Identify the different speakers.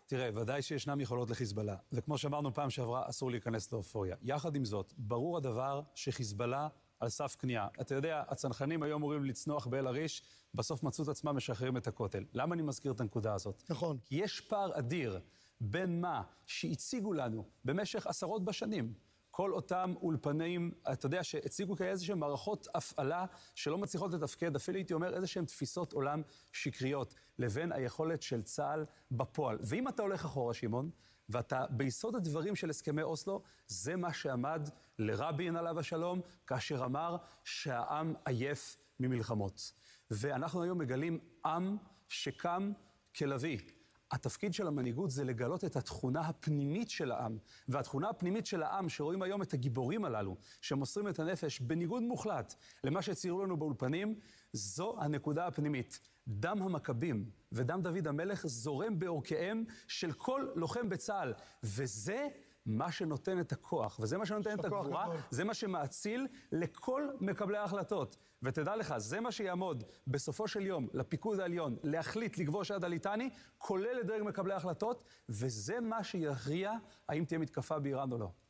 Speaker 1: תראה, ודאי שישנם יכולות לחיזבאללה, וכמו שאמרנו פעם שעברה, אסור להיכנס לאופוריה. יחד עם זאת, ברור הדבר שחיזבאללה על סף כניעה. אתה יודע, הצנחנים היו אמורים לצנוח באל עריש, בסוף מצאו את עצמם משחררים את הכותל. למה אני מזכיר את הנקודה הזאת?
Speaker 2: נכון.
Speaker 1: כי יש פער אדיר בין מה שהציגו לנו במשך עשרות בשנים, כל אותם אולפנים, אתה יודע, שהציגו כאיזשהם מערכות הפעלה שלא מצליחות לתפקד, אפילו הייתי אומר איזשהם תפיסות עולם שקריות, לבין היכולת של צה"ל בפועל. ואם אתה הולך אחורה, שמעון, ואתה ביסוד הדברים של הסכמי אוסלו, זה מה שעמד לרבין עליו השלום, כאשר אמר שהעם עייף ממלחמות. ואנחנו היום מגלים עם שקם כלביא. התפקיד של המנהיגות זה לגלות את התכונה הפנימית של העם, והתכונה הפנימית של העם שרואים היום את הגיבורים הללו, שמוסרים את הנפש בניגוד מוחלט למה שציירו לנו באולפנים, זו הנקודה הפנימית. דם המכבים ודם דוד המלך זורם בעורקיהם של כל לוחם בצה"ל, וזה מה שנותן את הכוח, וזה מה שנותן את הגבורה, זה מה שמאציל לכל מקבלי ההחלטות. ותדע לך, זה מה שיעמוד בסופו של יום לפיקוד העליון, להחליט לכבוש עד הליטני, כולל לדרג מקבלי ההחלטות, וזה מה שיכריע האם תהיה מתקפה באיראן או לא.